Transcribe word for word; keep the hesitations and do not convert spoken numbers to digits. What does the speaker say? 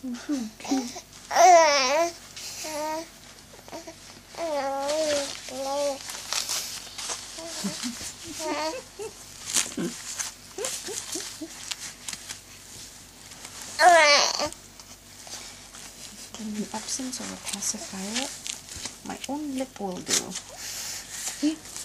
In the absence of a pacifier, my own lip will do.